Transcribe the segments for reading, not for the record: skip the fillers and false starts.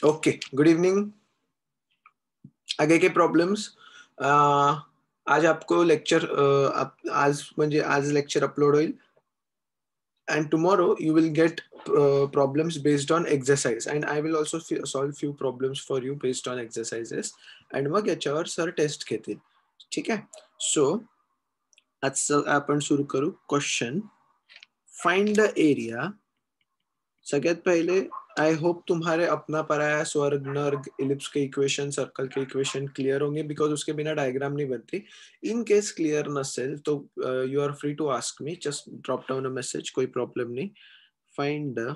Okay, good evening. आगे के problems. आज आपको लेक्चर आज म्हणजे आज लेक्चर अपलोड होईल and tomorrow you will get problems based on exercise and I will also solve few problems for you based on exercises and मग याच्यावर सर टेस्ट घेतील. ठीक आहे. सो आजचं आपण सुरू करू. Question, find the area. सगळ्यात पहले आई होप तुम्हारे अपना पराया स्वर्ग नर्ग इलिप्स के इक्वेशन सर्कल के इक्वेशन क्लियर होंगे बिकॉज उसके बिना डायग्राम नहीं बनती. इन केस क्लियर नसेल तो you are free to ask me, just drop down a message, कोई प्रॉब्लम नहीं. Find the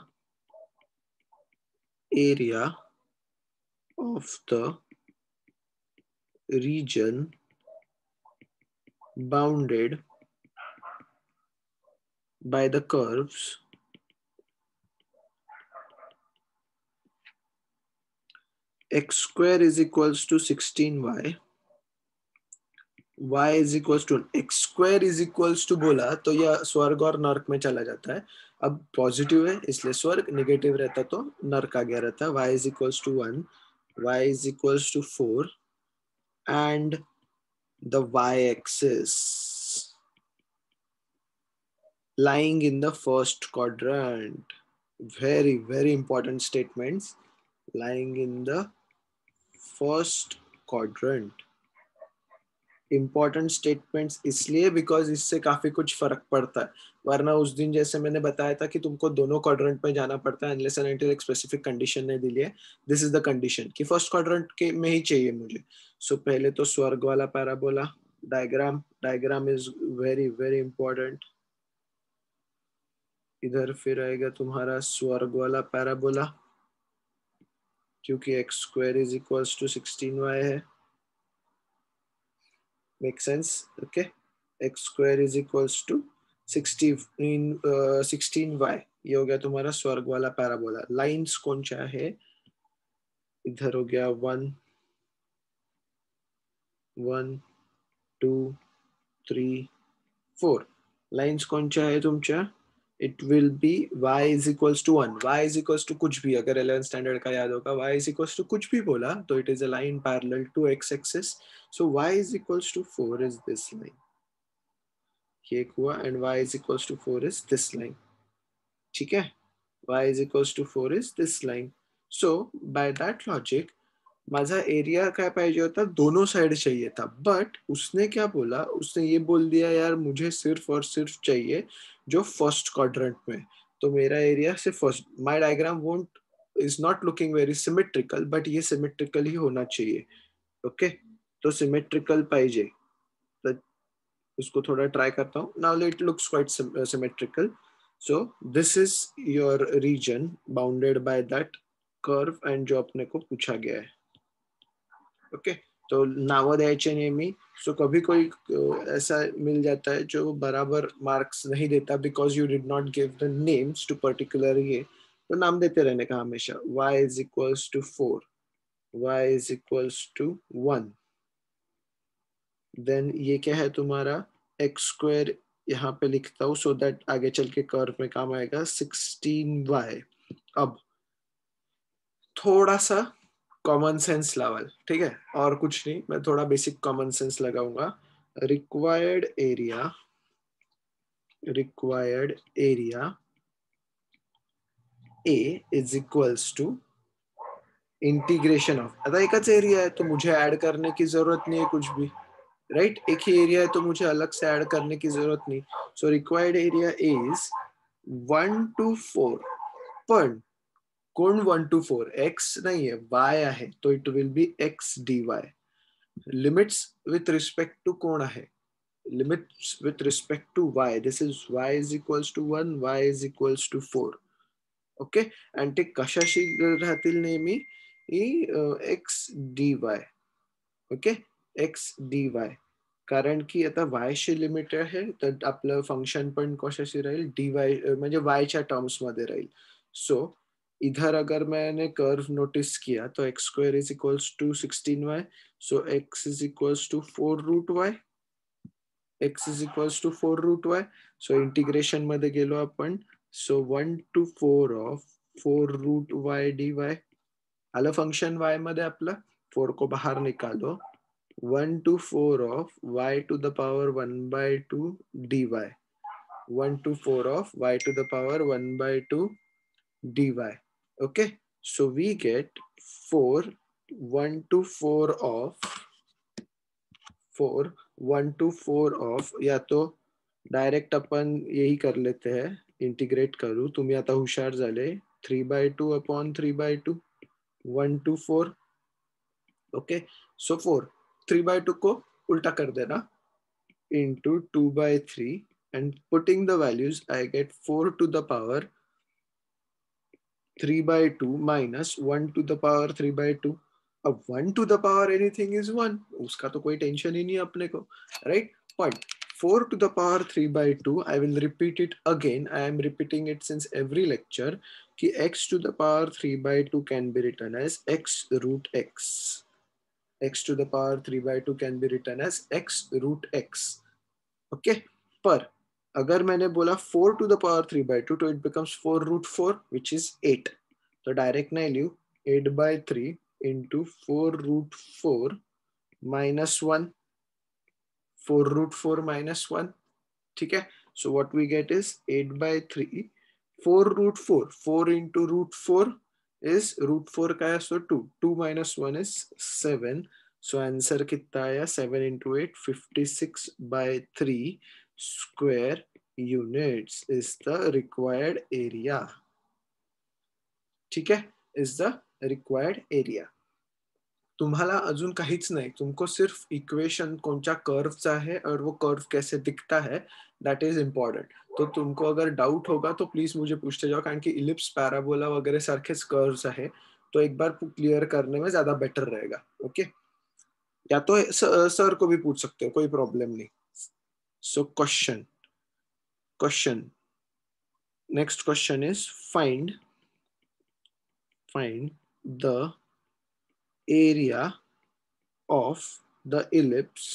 area of the region bounded by the curves x square is equals to 16y, y is equals to x square is equals to बोला तो यह स्वर्ग और नर्क में चला जाता है. अब पॉजिटिव है इसलिए स्वर्ग, नेगेटिव रहता तो नर्क आ गया रहता. y is equals to 1, y is equals to 4 and the y-axis lying in the first quadrant. Very important statements. Lying in the first quadrant. Important statements इसलिए बिकॉज इससे काफी कुछ फर्क पड़ता है. वरना उस दिन जैसे मैंने बताया था कि तुमको दोनों क्वाड्रेंट में जाना पड़ता है unless and until एक स्पेसिफिक कंडीशन नहीं दी है. दिस इज द कंडीशन कि फर्स्ट क्वाड्रेंट के में ही चाहिए मुझे. सो पहले तो स्वर्ग वाला parabola diagram is very important. इधर फिर आएगा तुम्हारा स्वर्ग वाला पैराबोला क्योंकि x square is equals to 16y है. Make sense? Okay. X square is equals to 16y. ये हो गया तुम्हारा स्वर्ग वाला पैराबोला. लाइंस कौन सा है? इधर हो गया 1 1 2 3 4. लाइंस कौन सा है तुमचा? It will be y is equals to 1. Y is equals to कुछ भी, अगर 11th standard का याद होगा, y is equals to कुछ भी बोला तो it is a line parallel to x axis. So y is equals to 4 is this line. ये हुआ and y is equals to 4 is this line. ठीक है? y is equals to 4 is this line. So by that logic माझा area क्या पाहिजे होता? दोनों side चाहिए था. बट उसने क्या बोला? उसने ये बोल दिया यार मुझे सिर्फ और सिर्फ चाहिए जो फर्स्ट क्वाड्रेंट में. तो मेरा एरिया सिर्फ first. My diagram won't is not looking very symmetrical but ये सिमेट्रिकल ही होना चाहिए. ओके. तो सिमेट्रिकल पाहिजे. तो उसको थोड़ा ट्राई करता हूँ. Now it looks quite symmetrical. So this is your region bounded by that curve and जो अपने को पूछा गया है. ओके. तो नाव द्यायचे नेहमी. सो कभी कोई ऐसा मिल जाता है जो बराबर मार्क्स नहीं देता because you did not give the names to particular ये. तो नाम देते रहने का हमेशा. y is equals to 4, y is equals to 1. Then ये क्या है तुम्हारा? x स्क्वायर यहाँ पे लिखता हूँ सो दैट आगे चल के कर्व में काम आएगा. 16y. अब थोड़ा सा कॉमन सेंस लेवल. ठीक है, और कुछ नहीं, मैं थोड़ा बेसिक कॉमन सेंस लगाऊंगा. Required area A is equals to integration of. आता एकच एरिया है तो मुझे ऐड करने की जरूरत नहीं है कुछ भी. राइट? एक ही एरिया है तो मुझे अलग से ऐड करने की जरूरत नहीं. So required area is 1 to 4. पण कोण 1 to 4? एक्स नहीं है, y आहे. तो it will be x dy. Limits with respect to कोण आहे? Limits with respect to y. This is y is equals to 1, y is equals to 4. Okay. आणि ते कशाशी राहतील नेहमी? X dy. Okay. X dy. कारण की आता y शी लिमिट आहे तर आपलं फंक्शन पण कशाशी राहील? dy म्हणजे y च्या टर्म्स मध्ये राहील. सो इधर अगर मैंने कर्व नोटिस किया तो x square is equals to 16y. So x is equals to 4 root y. x is equals to 4 root y. So integration मध्ये गेलो आपण. So 1 to 4 of 4 root y dy. आलं फंक्शन y मध्ये आपलं 4 को बाहर निकालो 1 to 4 of y to the power 1 by 2 dy 1 to 4 of y to the power 1 by 2 dy. Okay, so we get 4 1 to 4 of 4 1 to 4 of या तो direct अपन यही कर लेते हैं इंटिग्रेट करू तुम्ही आता हुशार झाले 3/2 अपॉन 3/2 1 to 4. ओके सो 4 3/2 को उल्टा कर देना into 2/3 and putting the values I get 4 to the power 3/2 minus 1 to the power 3/2. अब 1 to the power anything is 1, उसका तो कोई टेंशन ही नहीं अपने को, right? But 4 to the power 3/2, I will repeat it again. I am repeating it since every lecture कि x to the power 3/2 can be written as x root x. X to the power 3/2 can be written as x root x. Okay, पर अगर मैंने बोला 4 to the power 3/2 तो it becomes 4 root 4 which is 8. तो direct नहीं लियो 8/3 into 4 root 4 minus 1 4 root 4 minus 1. ठीक है, so what we get is 8/3 4 root 4 4 into root 4 is root 4 का है so 2 2 minus 1 is 7. So answer कितना आया 7 into 8 56/3 square units is the required area. ठीक है, is the required area. तुम्हाला अजून काहीच नाही, तुमको सिर्फ इक्वेशन कोणत्या कर्वचा आहे और वो कर्व कैसे दिखता है दैट इज इम्पॉर्टेंट. तो तुमको अगर डाउट होगा तो प्लीज मुझे पूछते जाओ कारण की इलिप्स पैराबोला वगैरह सारखेच कर्व्स आहे तो एक बार क्लियर करने में ज्यादा बेटर रहेगा. ओके या तो सर को भी पूछ सकते हो कोई प्रॉब्लम नहीं. So question next question is find the area of the ellipse.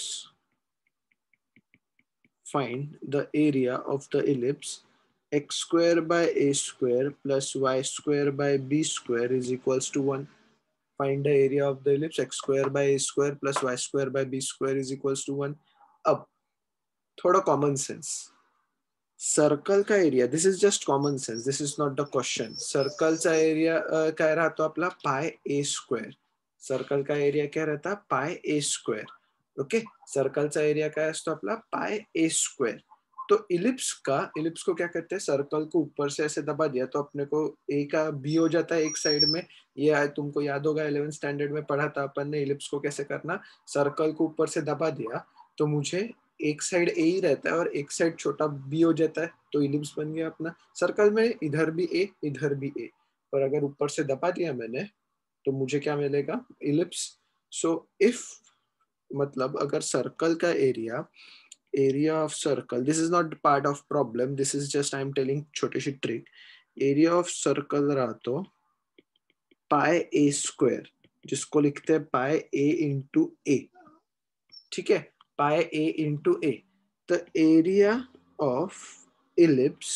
Find the area of the ellipse x square by a square plus y square by b square is equals to 1. Find the area of the ellipse x square by a square plus y square by b square is equals to 1. अब थोड़ा common sense circle का area this is just common sense this is not the question. सर्कलचा area काय राहतो आपला pi a square. Circle का area क्या रहता पाय ए स्क्वेअर. ओके सर्कलचा एरिया काय असतो आपला पाय ए स्क्वेअर. तो इलिप्स को क्या कहते हैं सर्कल को ऊपर से ऐसे दबा दिया तो अपने को ए का बी हो जाता है एक साइड में. ये तुमको याद होगा 11th स्टैंडर्ड में पढ़ा था अपन ने इलिप्स को कैसे करना. सर्कल को ऊपर से दबा दिया तो मुझे एक साइड ए ही रहता है और एक साइड छोटा बी हो जाता है तो इलिप्स बन गया अपना. सर्कल में इधर भी ए इधर भी ए पर अगर ऊपर से दबा दिया मैंने तो मुझे क्या मिलेगा इलिप्स. सो इफ मतलब अगर सर्कल का area of circle this is not part of problem this is just I am telling छोटी सी ट्रिक. एरिया ऑफ सर्कल राहतो पाय ए स्क्वेअर जिसको लिखते हैं पाय ए इंटू ए. ठीक है pi a into a. The area of ellipse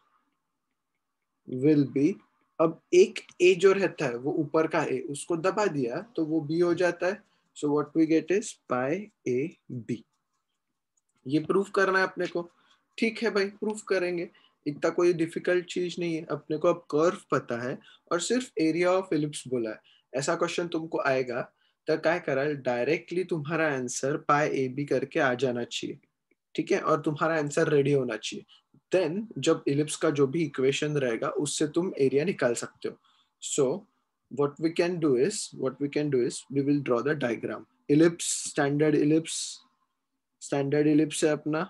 will be अब एक ए जो रहता है वो ऊपर का ए उसको दबा दिया तो वो बी हो जाता है. So what we get is pi a b. ये प्रूफ करना है अपने को. ठीक है भाई प्रूफ करेंगे इतना कोई डिफिकल्ट चीज नहीं है. अपने को अब कर्व पता है और सिर्फ एरिया ऑफ इलिप्स बोला है. ऐसा क्वेश्चन तुमको आएगा तो क्या करा डायरेक्टली तुम्हारा आंसर पाई ए बी करके आ जाना चाहिए. ठीक है और तुम्हारा आंसर रेडी होना चाहिए. देन जब इलिप्स का जो भी इक्वेशन रहेगा उससे तुम एरिया निकाल सकते हो. So what we can do is we will draw the diagram. ellipse standard ellipse है अपना.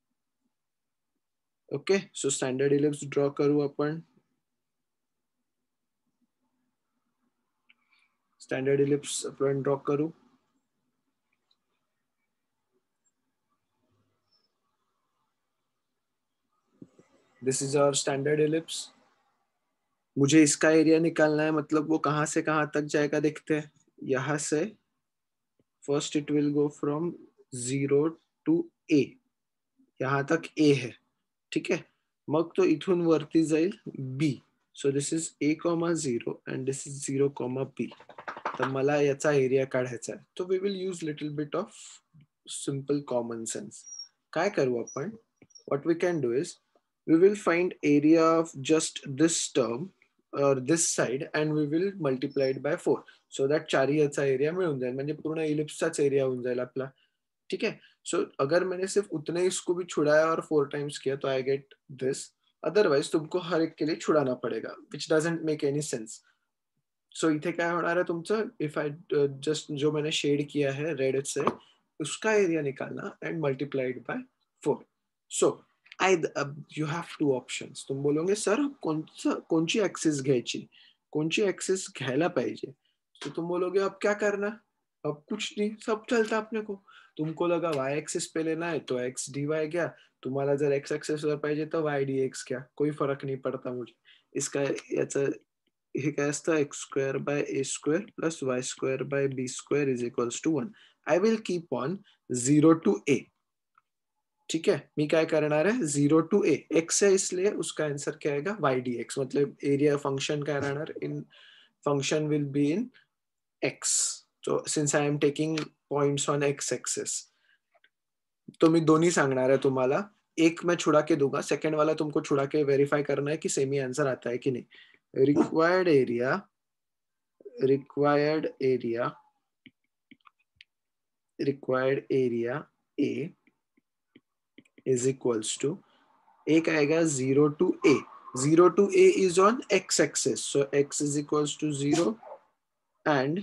Okay so standard ellipse draw करू अपन. स्टैंडर्ड इलिप्स अपन ड्रॉ करू. This is our standard ellipse. मुझे इसका एरिया निकालना है मतलब वो कहां से कहां तक जाएगा देखते हैं. यहां से first it will go from 0 to a. यहां तक ए है. ठीक है मग तो इथून वरती जाईल b. So this is a comma 0 and this is 0 comma b. तर मला याचा एरिया काढायचा आहे. So we will use little bit of simple common sense. काय करू आपण? What we can do is we will find area of just this term or this side and we will multiply it by 4 so that चारी याचा area मिळून जाईल. म्हणजे पूर्ण इलिप्सचाच area होऊन जाईल आपला. ठीक है. सो अगर मैंने सिर्फ उतने इसको भी छुड़ाया और 4 टाइम्स किया तो आई गेट दिस. अदरवाइज तुमको हर एक के लिए छुड़ाना पड़ेगा, which doesn't make any sense. So इथे काय होणार आहे तुमचं, इफ आई जस्ट जो मैंने शेड किया है रेड से उसका एरिया निकालना and multiplied by 4. So I you have two options. तुम बोलोगे सर कोणची ऍक्सिस घ्यायची, कोणची ऍक्सिस घ्यायला पाहिजे. तो तुम बोलोगे अब क्या करना, अब कुछ नहीं, सब चलता अपने को. तुमको लगा y एक्सिस पे लेना है तो x dy गया, तुम्हाला जर x एक्सिस वर पाहिजे तर y dx घ्या, कोई फरक नहीं पड़ता मुझे. इसका याचं हे काय असतं, x square by a square plus y square by b square is equals to 1. I will keep on 0 to a. ठीक है, मी काय करणार है 0 टू a. x है इसलिए उसका आंसर क्या आएगा y dx. मतलब एरिया फंक्शन काय राहणार, in function will be in x. So since I am taking points on x axis, तो मैं दोनों सांगणार है तुम्हाला. एक मैं छुड़ा के दूंगा, सेकंड वाला तुमको छुड़ा के वेरीफाई करना है कि सेम ही आंसर आता है कि नहीं. Required area A is equals to, एक आएगा 0 to A. 0 to A is on x axis, so x is equals to 0 and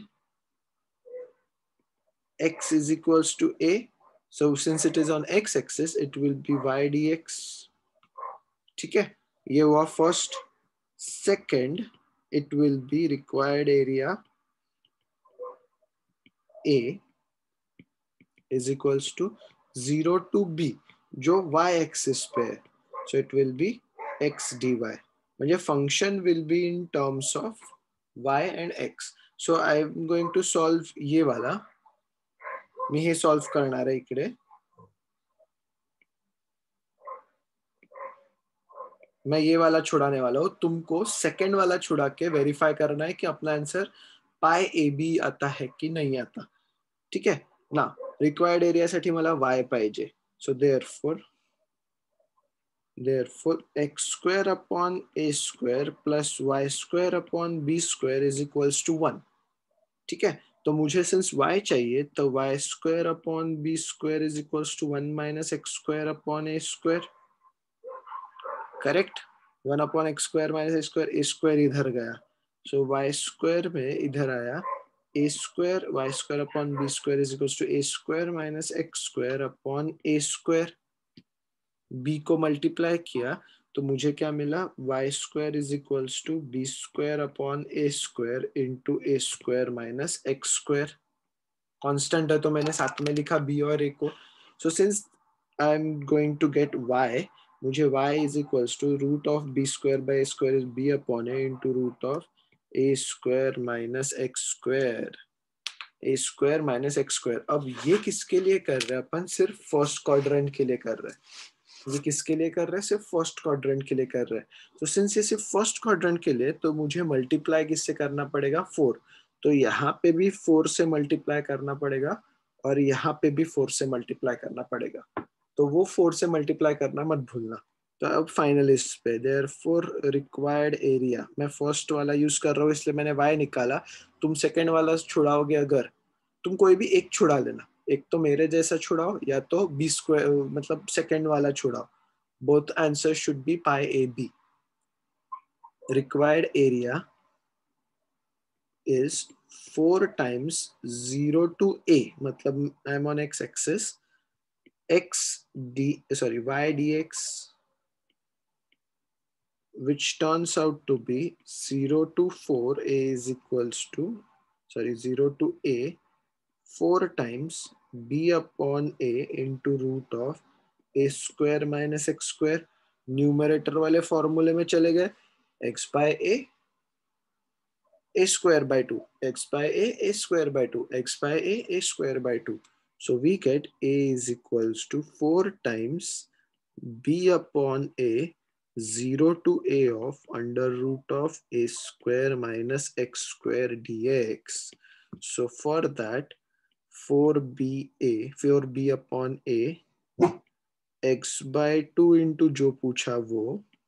x is equals to a. So since it is on x axis, it will be y dx. ठीक है, ये हुआ first. Second, it will be required area A is equals to 0 to B, जो y axis पे है. So it will be x dy. म्हणजे function will be in terms of y and x. So I am going to solve ये वाला. मी हे solve करणार आहे इकडे. मैं ये वाला छुड़ाने वाला हूँ, तुमको सेकंड वाला छुड़ा के वेरीफाई करना है कि अपना आंसर पाई ए बी आता है कि नहीं आता. ठीक है ना. रिक्वायर्ड एरिया साठी मला y पाहिजे. सो therefore x square upon a square plus y square upon b square is equals to 1. ठीक है, तो मुझे सिंस y चाहिए तो y square upon b square is equals to 1 minus x square upon a square. Correct. 1 upon x square minus a square इधर गया. So y square में इधर आया a square, y square upon b square is equals to a square minus x square upon a square. B को multiply किया तो मुझे क्या मिला, y square is equals to b square upon a square into a square minus x square. Constant है तो मैंने साथ में लिखा बी और ए को. So since I am going to get y, मुझे y is equals to root of b square by a square is b upon a into root of a square minus x square. A square minus x square. अब ये किसके लिए कर रहे हैं अपन, सिर्फ first quadrant के लिए कर रहे हैं. ये किसके लिए कर रहे हैं, सिर्फ फर्स्ट क्वाड्रेंट के लिए कर रहे हैं. तो सिंस ये सिर्फ फर्स्ट क्वाड्रेंट के लिए, तो मुझे मल्टीप्लाई किससे करना पड़ेगा, 4. तो यहाँ पे भी 4 से मल्टीप्लाई करना पड़ेगा और यहाँ पे भी 4 से मल्टीप्लाई करना पड़ेगा. तो वो 4 से मल्टीप्लाई करना मत भूलना. तो अब फाइनलिस्ट पे देयरफॉर रिक्वायर्ड एरिया, मैं फर्स्ट वाला यूज कर रहा हूँ इसलिए मैंने y निकाला. तुम सेकंड वाला छुड़ाओगे, अगर तुम कोई भी एक छुड़ा लेना, एक तो मेरे जैसा छुड़ाओ या तो बी स्क्वायर मतलब सेकंड वाला छुड़ाओ. Both answer should be pi a b. Required area is 4 times 0 to a, मतलब I am on x axis, y dx, which turns out to be 0 to 4, a is equals to 0 to a 4 times b upon a into root of a square minus x square. Numerator वाले फॉर्मूले में चले गए, x by a square by 2, x by a square by 2, x by a square by 2. So we get a is equals to 4 times b upon a 0 to a of under root of a square minus x square dx. So for that 4b upon a x by 2 into जो पूछा वो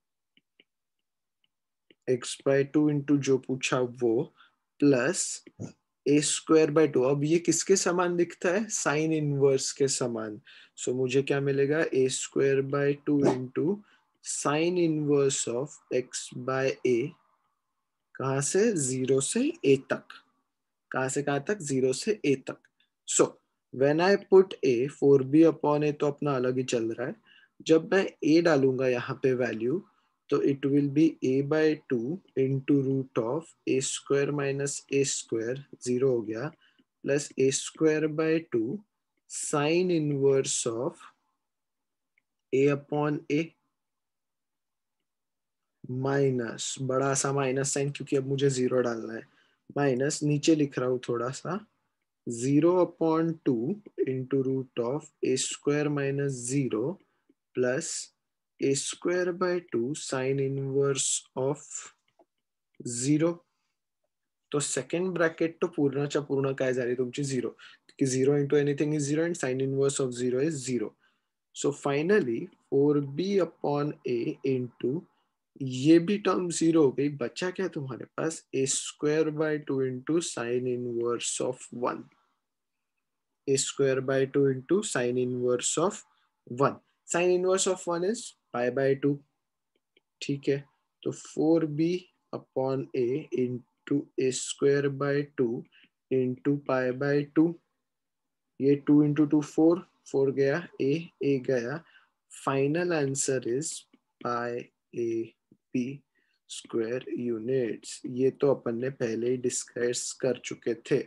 x by 2 into जो पूछा वो plus a square by 2. अब ये किसके समान दिखता है? साइन इनवर्स के समान. सो मुझे क्या मिलेगा? A square by 2 into sine inverse of x by a. कहां से? 0 से a तक. कहां से कहां तक? 0 से a तक. So when I put a, 4b upon a तो अपना अलग ही चल रहा है. जब मैं a डालूंगा यहाँ पे वैल्यू, तो it will be a by 2 into root of a square minus a square, 0 हो गया, plus a square by 2 sine inverse of a upon a minus बड़ा सा माइनस साइन, क्योंकि अब मुझे 0 डालना है, माइनस नीचे लिख रहा हूं थोड़ा सा, 0 upon 2 into root of a square minus 0 plus a square by 2 sine inverse of 0. तो सेकंड ब्रॅकेट तो पूर्णच्या पूर्ण काय झाली तुमची? 0, की 0 into anything is 0 and sine inverse of 0 is 0. So finally 4b upon a into ये भी टर्म 0 हो गई. बचा क्या तुम्हारे पास? A square by 2 into sine inverse of 1. A square by 2 into sine inverse of 1. Sine inverse of 1 is pi by 2. ठीक है, तो 4b upon a into a square by 2 into pi by 2. ये 2 इंटू 2 4, 4 गया, a गया. Final answer is pi a b square units. ये तो अपन ने पहले ही डिस्कस कर चुके थे.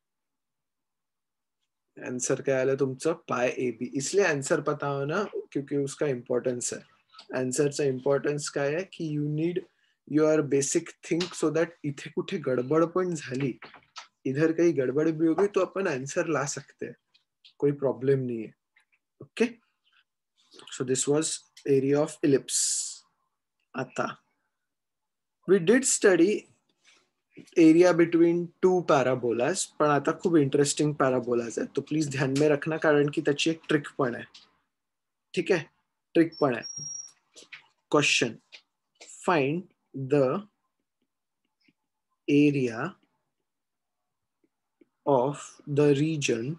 आंसर काय आलं तुमचं? पाय ए बी. इसलिए आंसर पता हो ना, क्योंकि उसका इम्पॉर्टन्स है. आन्सरचा इम्पॉर्टन्स काय आहे की you need your basic think, so that इथे कुठे गडबड पण झाली, इधर काही गडबड भी होगी तो अपन आंसर ला सकते हैं, कोई प्रॉब्लम नहीं है. Okay, so this was area of ellipse. आता we did study area between two parabolas, पण आता खूप इंटरेस्टिंग पॅराबोलाज आहे, तो प्लीज ध्यान में रखना, कारण की त्याची एक ट्रिक पण आहे. ठीक है, ट्रिक पण आहे. Question, find the area of the region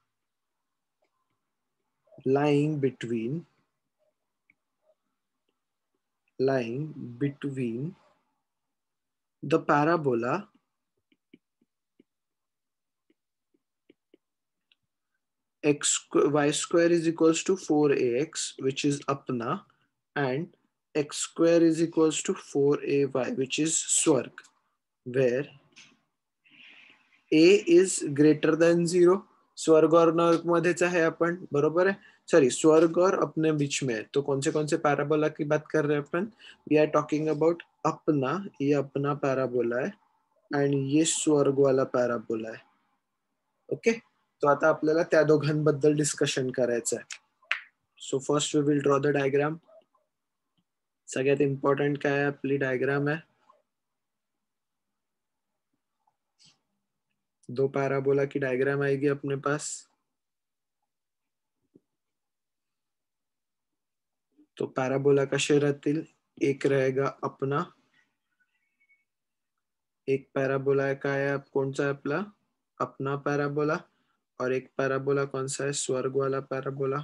lying between the parabola y square is equals to 4ax, which is apna, and x square is equals to 4ay, which is swarg, where a is greater than 0. स्वर्ग और नर्क मध्येच आहे आपण, बरोबर है. Sorry, स्वर्ग और अपने बीच में है. तो कौन से पैराबोला की बात कर रहे हैं अपन? वी आर टॉकिंग अबाउट अपना. ये अपना पैराबोला है एंड ये स्वर्ग वाला पैराबोला है. ओके, तो आता आपल्याला त्या दोघांबद्दल डिस्कशन करायचं आहे. So first we will draw the diagram. सगळ्यात इम्पॉर्टंट काय आहे? आपली डायग्राम आहे. दो पैराबोला की डायग्राम आएगी अपने पास. तो पैराबोला कसे रहतील? एक रहेगा अपना, एक पैराबोला है का है, कौन सा है अपना? अपना पैराबोला. और एक पैराबोला कौन सा है? स्वर्ग वाला पैराबोला.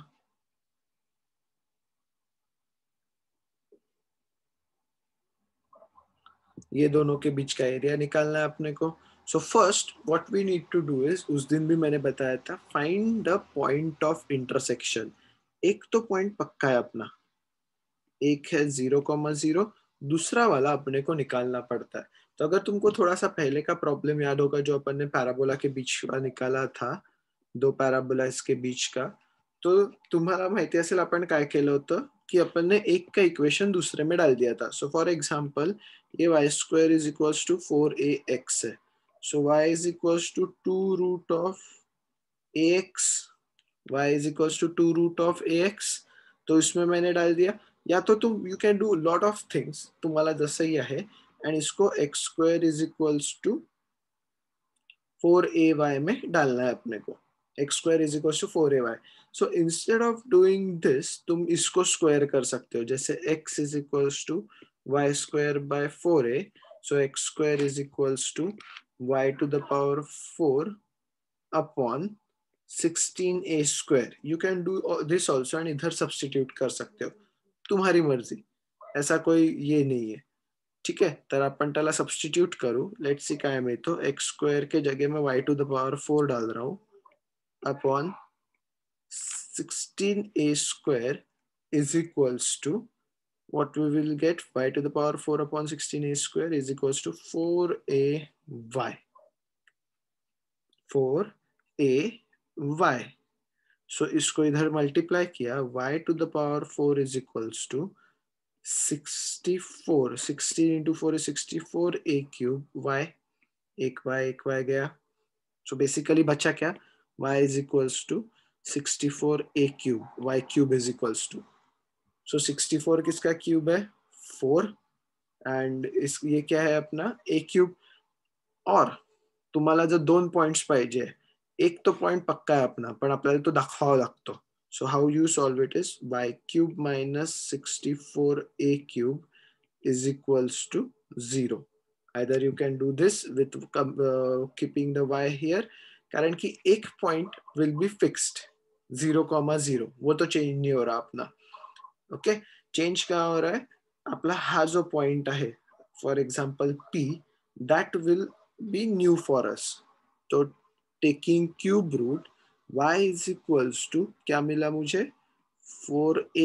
ये दोनों के बीच का एरिया निकालना है अपने को. So first what we need to do is, उस दिन भी मैंने बताया था, find the point of intersection. एक तो पॉइंट पक्का है अपना, एक है 0,0, दूसरा वाला अपने को निकालना पड़ता है. तो अगर तुमको थोड़ा सा पहले का प्रॉब्लम याद होगा जो अपन ने पैराबोला के बीच का निकाला था, दो पैराबोला इसके बीच का, तो तुम्हाला माहिती असेल आपण काय केलं होतं की अपन ने एक का इक्वेशन दूसरे में डाल दिया था. सो फॉर एग्जाम्पल, ये y square is equals to 4ax है. So y is equals to 2 root of ax. y is equals to 2 root of ax. तो इसमें मैंने डाल दिया. या तो तुम you can do lot of things, तुम्हाला जसंही आहे, एंड इसको x square is equals to 4ay में डालना है अपने को. X square is equals to 4ay. So instead of doing this तुम इसको स्क्वायर कर सकते हो, जैसे x is equals to y square by 4a. So x square is equals to y to the power 4 upon 16a square. You can do this also and इधर substitute कर सकते हो, तुम्हारी मर्जी, ऐसा कोई ये नहीं है. ठीक आहे, तर आपण त्याला सब्स्टिट्यूट करू. लेट्स सी काय मिळतो. एक्स स्क्वेअर के जगह में वाई टू द पावर 4 डाल रहा हूँ upon 16a square is equals to what we will get. Y to the power 4 upon 16a square is equals to 4ay. 4ay. So इसको इधर मल्टीप्लाई किया, y to the power 4 is equals to 64. 16 into 4 is 64a cube. y एक y गया. So basically बचा क्या, y is equals to 64a cube. y cube is equals to, so 64 किसका cube है, 4, and इस ये क्या है अपना a क्यूब. और तुम्हाला जर 2 पॉइंट्स पाहिजे, एक तो पॉइंट पक्का आहे अपना, पण आपल्याला तो दाखवावा लागतो. So how you solve it is y cube minus 64a cube is equals to 0. Either you can do this with keeping the y here, कारण कि एक पॉइंट विल बी फिक्स्ड 0,0, वो तो चेंज नहीं हो रहा अपना. ओके, चेंज क्या हो रहा है आपला, हा जो पॉइंट आहे for example p, that will be new for us. तो taking cube root y is equals to क्या मिला मुझे, 4a.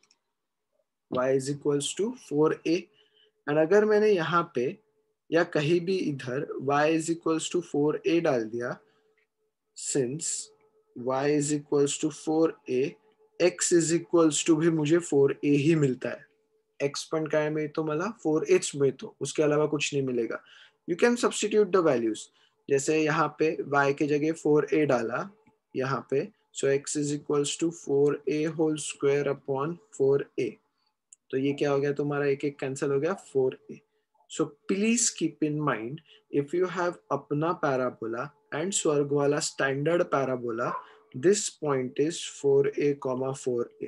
y is equals to 4a. And अगर मैंने यहाँ पे या कहीं भी इधर y is equals to 4a डाल दिया, since y is equals to 4a, x is equals to भी मुझे 4a ही मिलता है. x पण काय मिळतो मला, 4h मिळतो, उसके अलावा कुछ नहीं मिलेगा. You can substitute the values. जैसे यहाँ पे y के जगह 4a डाला यहाँ पे, so x is equals to 4a whole square upon 4a. तो ये क्या हो गया तुम्हारा, एक एक कैंसिल हो गया, 4a. So please keep in mind, if you have अपना पैराबोला एंड स्वर्ग वाला standard parabola, this point is 4a, 4a.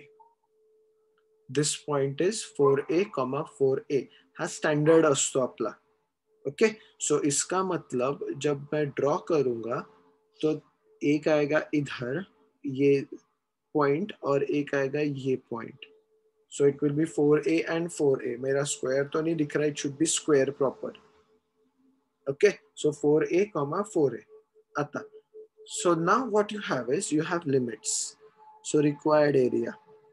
This point is 4a, 4a. हा स्टैंडर्ड असतो आपला. ओके, सो इसका मतलब जब मैं ड्रॉ करूंगा तो एक आएगा इधर ये पॉइंट और एक आएगा ये point. So it will be 4a and 4a. मेरा स्क्वायर तो नहीं दिख रहा, it should be square proper. Okay, so 4a, 4a. आता. So now what you have is you have limits. So required area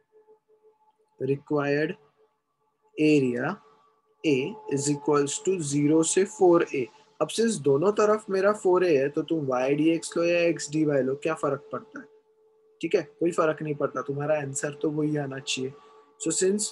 a is equals to 0 से 4a. अब since दोनों तरफ मेरा 4a है तो तुम y dx लो या x dy लो, क्या फर्क पड़ता है. ठीक है, कोई फर्क नहीं पड़ता, तुम्हारा आंसर तो वही आना चाहिए. So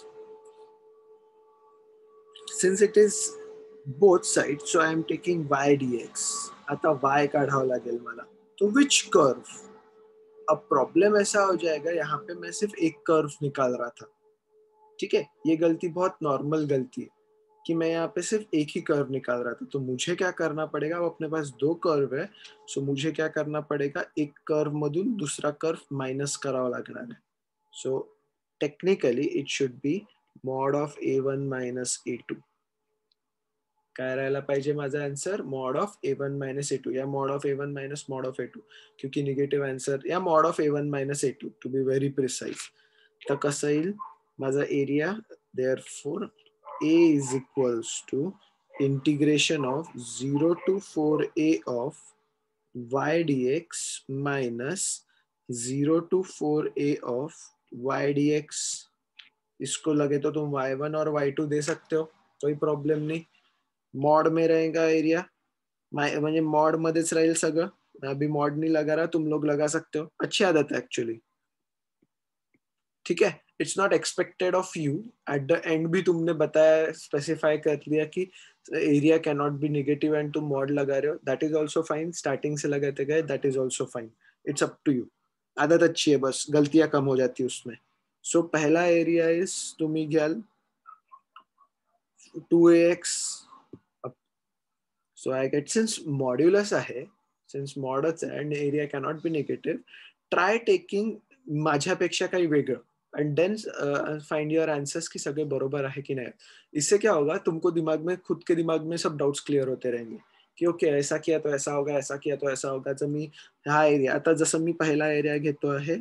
since it is both sides, so I am taking y dx. आता y काढावं लागेल मला. तो which curve? अब प्रॉब्लम ऐसा हो जाएगा, यहाँ पे मैं सिर्फ एक कर्व निकाल रहा था. ठीक है, ये गलती बहुत नॉर्मल गलती है कि मैं यहाँ पे सिर्फ एक ही कर्व निकाल रहा था. तो मुझे क्या करना पड़ेगा, अब अपने पास दो कर्व है, सो मुझे क्या करना पड़ेगा, एक कर्व मधून दूसरा कर्व माइनस करावा लागणार है. So technically it should be mod of a1 minus a2. काय राहायला पाहिजे माझा answer, mod of a1 minus a2 या mod of a1 minus mod of a2, क्योंकि निगेटिव्ह आन्सर, या mod of a1 minus a2 to be very precise. तर कसं येईल माझा area, therefore a is equals to integration of 0 to 4a of y dx minus 0 to 4a of y dx. इसको लगे तो तुम y1 और y2 दे सकते हो, कोई प्रॉब्लम नहीं. मॉड में रहेगा एरिया, म्हणजे मॉड मध्येच राहील सगळं. मैं अभी मॉड नहीं लगा रहा, तुम लोग लगा सकते हो, अच्छी आदत है एक्चुअली. ठीक है, it's not expected of you. At the end भी तुमने बताया, स्पेसिफाई कर लिया कि area can not be negative and तुम मॉड लगा रहे हो, that is also fine. Starting से लगाते गए, that is also fine. It's up to you. आदत अच्छी है, बस गलतियां कम हो जाती है उसमें. सो पहला एरिया इज तुम्ही घ्याल 2ax. So I get, since modulus आहे, since modच आहे and area cannot be negative, try taking माझ्यापेक्षा काही वेगळं and then find your answers कि सगळे बरोबर आहे कि नहीं. इससे क्या होगा, तुमको दिमाग में, खुद के दिमाग में सब डाउट्स क्लियर होते रहेंगे कि ओके ऐसा किया तो ऐसा होगा, ऐसा किया तो ऐसा होगा. जर मी हा एरिया, आता जसं मी पहिला एरिया घेतो आहे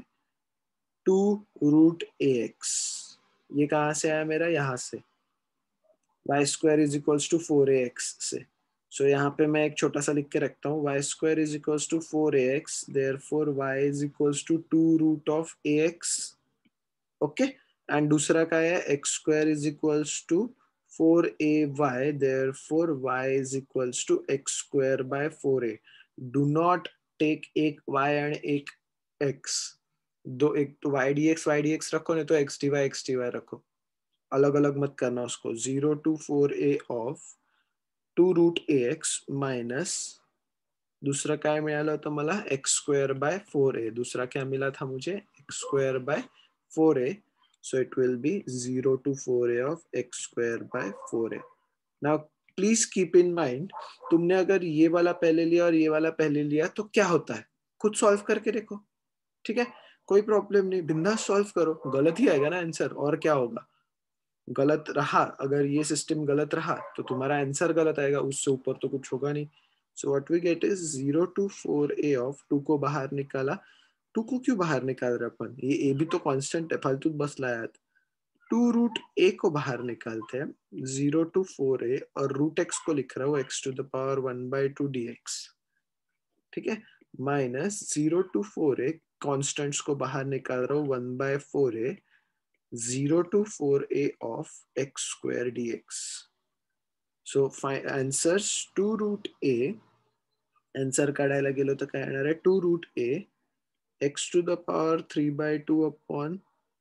2√ax, ये कहाँ से आया मेरा, यहाँ से y square is equals to 4ax से. सो यहाँ पे मैं एक छोटा सा लिख के रखता हूँ, y square is equals to 4ax, therefore y is equals to 2√of ax. Okay, and दूसरा का है x square is equals to 4ay, therefore y is equals to x square by 4a. Do not take एक y and एक x, दो, एक तो Y D x रखो, नहीं तो एक्स डी वाई रखो, अलग अलग मत करना उसको. 0 to 4a of 2√ax minus दूसरा काय मिळालं होतं मला, एक्स स्क्वेअर बाय 4a. दूसरा क्या मिला था मुझे, x square by 4a. So it will be 0 to 4a of x square by 4a. Now please keep in mind, तुमने अगर ये वाला पहले लिया और ये वाला पहले लिया तो क्या होता है, खुद सॉल्व करके देखो. ठीक है, कोई प्रॉब्लम नहीं, बिंदास सॉल्व करो, गलत ही आएगा ना आंसर, और क्या होगा. गलत रहा, अगर ये सिस्टम गलत रहा तो तुम्हारा आंसर गलत आएगा, उससे ऊपर तो कुछ होगा नहीं. So what we get is 0 to 4a of 2 को बाहर निकाला. 2 को क्यों बाहर निकाल रहे अपन, ये a भी तो कांस्टेंट है, फालतू बस लाया. 2√a को बाहर निकालते हैं, 0 to 4a, और रूट एक्स को लिख रहा हूँ x to the power 1/2 dx. ठीक है, माइनस 0 to 4a, कॉन्स्टेंट्स को बाहर निकाल रहा हूँ 1/4a, 0 to 4a of x square dx. So answers 2√a, answer काढायला गेलो तर काय येणार आहे, 2√a x to the power 3/2 upon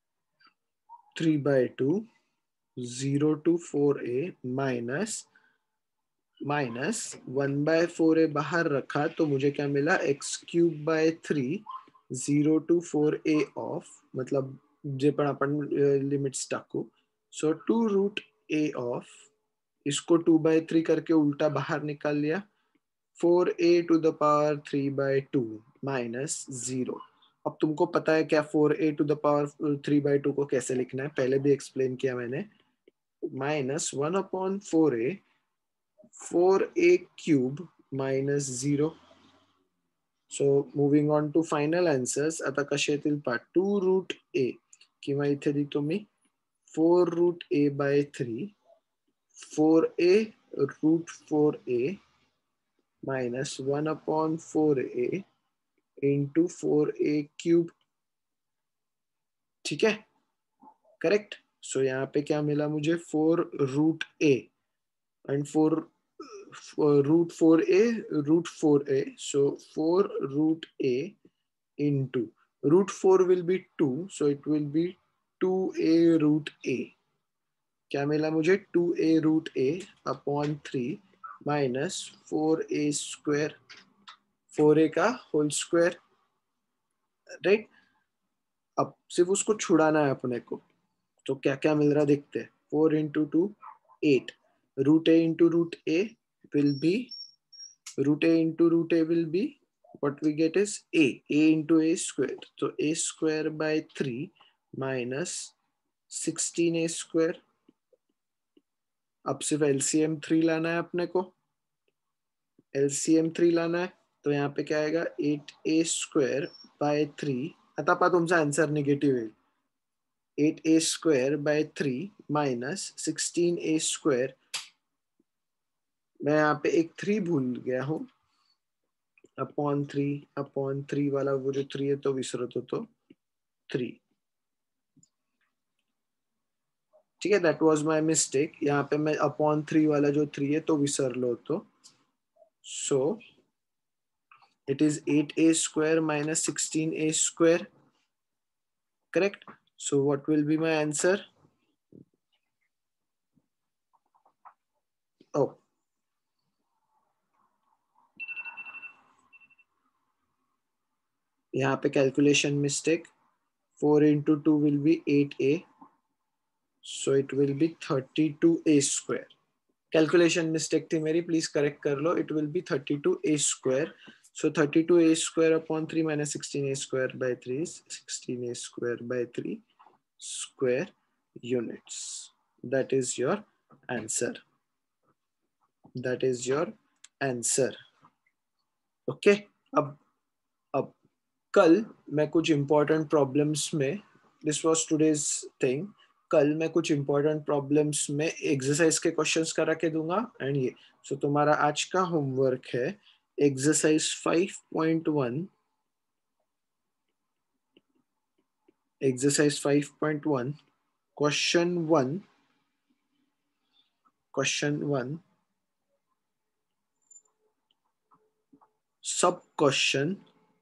3/2, 0 to 4a minus 1/4a बाहर रखा तो मुझे क्या मिला, x³/3, 0 to 4a ऑफ, मतलब जे पण आपण लिमिट्स टाकू. सो 2√a ऑफ, इसको 2/3 करके उल्टा बाहर निकाल लिया, 4a to the power 3/2 minus 0. अब तुमको पता है क्या 4a to the power 3/2 को कैसे लिखना है, पहले भी एक्सप्लेन किया मैंने. Minus 1/4a, 4a³ minus 0. So moving on to final answers. आता कसे येतील पहा, 2√a किंवा इथे देतो मी 4√a/3, 4a√4a minus 1/4a into 4a³. ठीक है, करेक्ट. सो यहाँ पे क्या मिला मुझे, 4√a and 4√4a. So 4√a into √4 will be 2, so it will be 2a√a. क्या मिला मुझे, 2a√a upon 3 minus 4a², 4a का होल स्क्वायर. राइट, अब सिर्फ उसको छुड़ाना है अपने को, तो क्या क्या मिल रहा देखते हैं. 4 into 2 8, √a into √a will be, √a into √a will be, what we get is a into a square. So a square by 3 minus 16a². अब सिर्फ एलसीएम 3 लाना है अपने को, एलसीएम 3 लाना है, तो यहाँ पे क्या आएगा, 8a² by 3. आता पहा तुमचा आन्सर निगेटिव्ह येईल, 8a² by 3 माइनस 16a². मैं यहाँ पे एक 3 भूल गया हूँ, अपॉन 3 वाला वो जो 3 है तो विसरत होतो 3. ठीक है, दैट वाज माय मिस्टेक. यहाँ पे मैं अपॉन 3 वाला जो 3 है तो विसरलो होतो. So it is 8a² minus 16a². Correct. So what will be my answer, ओ यहाँ पे calculation mistake, 4 into 2 will be 8a. So it will be 32a square. Calculation mistake थी मेरी, please correct कर लो. It will be 32a square. So 32a square upon 3 minus 16a square by 3 is 16a square by 3 square units. That is your answer. That is your answer. Okay. अब कल मैं कुछ important problems में, this was today's thing, कल मैं कुछ important problems में exercise के questions करा के दूंगा. एंड ये सो तुम्हारा आज का होमवर्क है exercise 5.1. exercise 5.1 question 1 sub question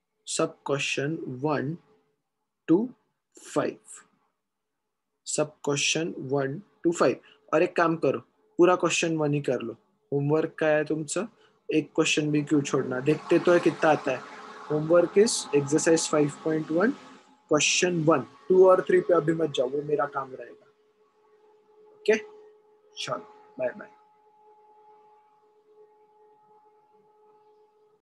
1 to 5. सब क्वेश्चन 1 to 5. और एक काम करो, पूरा क्वेश्चन 1 ही कर लो. होमवर्क का है तुमचा, एक क्वेश्चन भी क्यों छोड़ना. देखते तो है कितना आता है. Homework is exercise 5.1 question 1. 2 और 3 पे अभी मत जाओ, वो मेरा काम रहेगा. ओके, चलो बाय बाय.